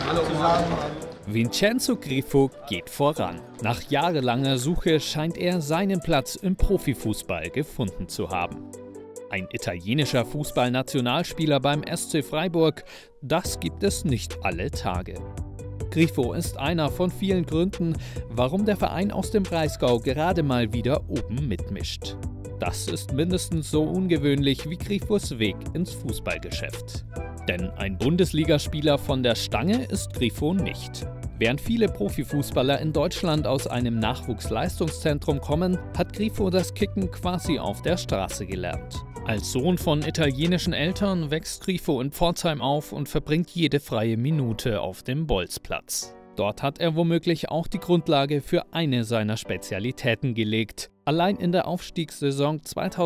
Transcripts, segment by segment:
Vincenzo Grifo geht voran. Nach jahrelanger Suche scheint er seinen Platz im Profifußball gefunden zu haben. Ein italienischer Fußballnationalspieler beim SC Freiburg, das gibt es nicht alle Tage. Grifo ist einer von vielen Gründen, warum der Verein aus dem Breisgau gerade mal wieder oben mitmischt. Das ist mindestens so ungewöhnlich wie Grifos Weg ins Fußballgeschäft. Denn ein Bundesligaspieler von der Stange ist Grifo nicht. Während viele Profifußballer in Deutschland aus einem Nachwuchsleistungszentrum kommen, hat Grifo das Kicken quasi auf der Straße gelernt. Als Sohn von italienischen Eltern wächst Grifo in Pforzheim auf und verbringt jede freie Minute auf dem Bolzplatz. Dort hat er womöglich auch die Grundlage für eine seiner Spezialitäten gelegt. Allein in der Aufstiegssaison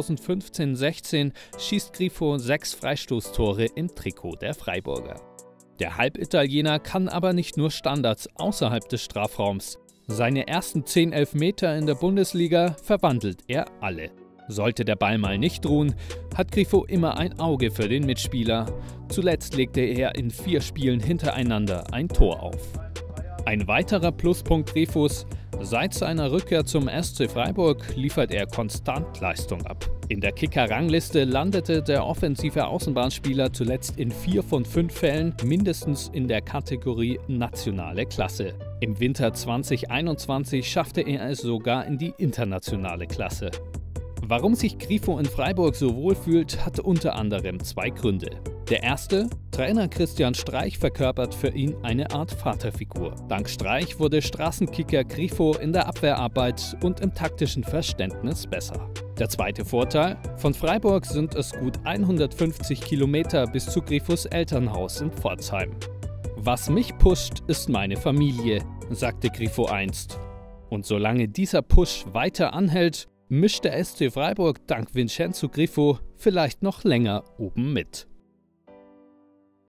2015/16 schießt Grifo 6 Freistoßtore im Trikot der Freiburger. Der Halbitaliener kann aber nicht nur Standards außerhalb des Strafraums. Seine ersten 10 Elfmeter in der Bundesliga verwandelt er alle. Sollte der Ball mal nicht ruhen, hat Grifo immer ein Auge für den Mitspieler. Zuletzt legte er in 4 Spielen hintereinander ein Tor auf. Ein weiterer Pluspunkt Grifos: Seit seiner Rückkehr zum SC Freiburg liefert er konstant Leistung ab. In der Kicker-Rangliste landete der offensive Außenbahnspieler zuletzt in 4 von 5 Fällen mindestens in der Kategorie nationale Klasse. Im Winter 2021 schaffte er es sogar in die internationale Klasse. Warum sich Grifo in Freiburg so wohl fühlt, hat unter anderem 2 Gründe. Der erste: Trainer Christian Streich verkörpert für ihn eine Art Vaterfigur. Dank Streich wurde Straßenkicker Grifo in der Abwehrarbeit und im taktischen Verständnis besser. Der zweite Vorteil: Von Freiburg sind es gut 150 Kilometer bis zu Grifos Elternhaus in Pforzheim. „Was mich pusht, ist meine Familie“, sagte Grifo einst. Und solange dieser Push weiter anhält, mischt der SC Freiburg dank Vincenzo Grifo vielleicht noch länger oben mit.